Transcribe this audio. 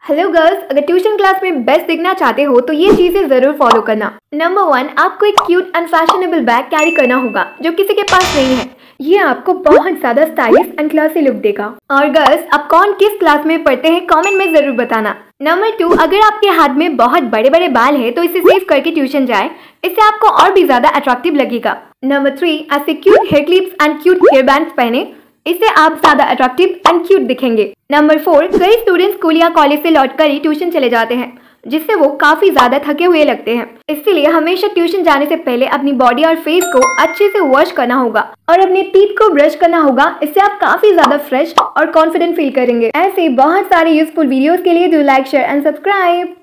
Hello girls, अगर tuition class में best दिखना चाहते हो तो ये चीजें जरूर फॉलो करना। नंबर 1, आपको एक cute and fashionable bag carry करना होगा जो किसी के पास नहीं है। ये आपको बहुत ज्यादा स्टाइलिश एंड क्लासी लुक देगा। और गर्ल्स, आप कौन किस क्लास में पढ़ते हैं कमेंट में जरूर बताना। नंबर 2, अगर आपके हाथ में बहुत बड़े बड़े बाल है तो इसे सेव करके ट्यूशन जाए, इससे आपको और भी ज्यादा अट्रैक्टिव लगेगा। नंबर 3, ऐसे cute hair clips and cute hair bands पहने, इससे आप ज्यादा अट्रैक्टिव एंड क्यूट दिखेंगे। नंबर 4, कई स्टूडेंट्स स्कूल या कॉलेज से लौटकर ही ट्यूशन चले जाते हैं, जिससे वो काफी ज्यादा थके हुए लगते हैं। इसीलिए हमेशा ट्यूशन जाने से पहले अपनी बॉडी और फेस को अच्छे से वॉश करना होगा और अपने टीथ को ब्रश करना होगा। इससे आप काफी ज्यादा फ्रेश और कॉन्फिडेंट फील करेंगे। ऐसे बहुत सारे यूजफुल वीडियोस के लिए do like, share and subscribe.